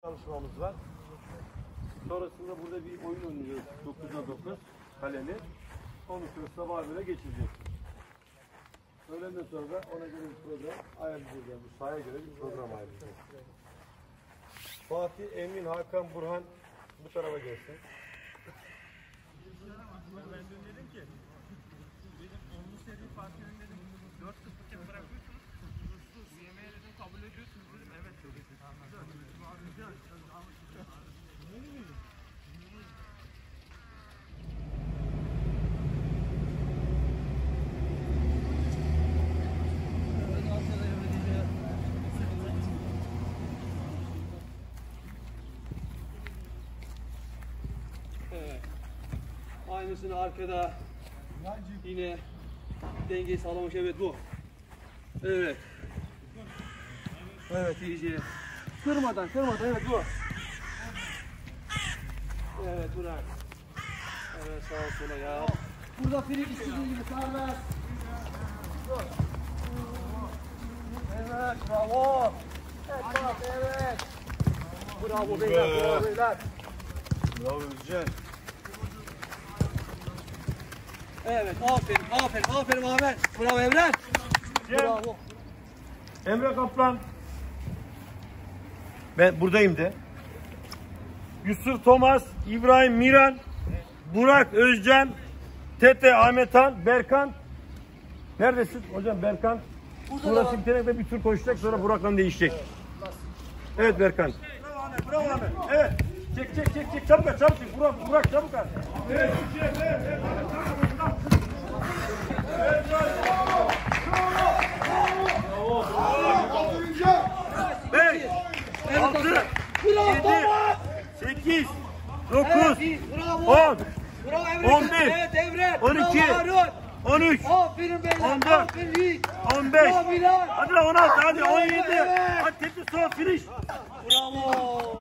çalışmamız var. Sonrasında burada bir oyun oynayacağız. 9'a 9 kaleli. Onu sabah böyle geçireceğiz. Öğleden sonra da ona göre bir program ayarlayacağız. Yani bu sahaya göre bir program ayarlayacağız. Fatih, Emin, Hakan, Burhan bu tarafa gelsin. Ben de dedim ki benim 10'lu seri Fatih'in dedim 4-0'ken bırakıyorsunuz. Bu yemeğe dedim kabul ediyorsunuz dedim. Evet dedi. Evet. Aynısını arkada yine dengeyi sağlamış. Evet bu. Evet. Evet iyice. Kırmadan evet bu. Evet bırak. Evet sağa sola ya. Burada free istediğin gibi serbest. Evet bravo. Evet bak evet. Bravo beyler bravo beyler. Bravo Özcan. Evet aferin Ahmet. Bravo Evren. Bravo. Emre Kaplan. Ben buradayım de. Yusuf Thomas, İbrahim Miran, Burak Özcan, Tete Ahmet Han, Berkan. Neredesin hocam Berkan? Burası biterek bir tur koşacak sonra Burak'la değişecek. Evet Berkan. Bravo Ahmet. Evet. Çek. Çabuk at. Burak çabuk at. Evet. Beş, 6, 7, 8, 9, 10, 11, 12, 13, 14, 15, hadi 16, hadi 17, hadi tekrar son finish. Bravo.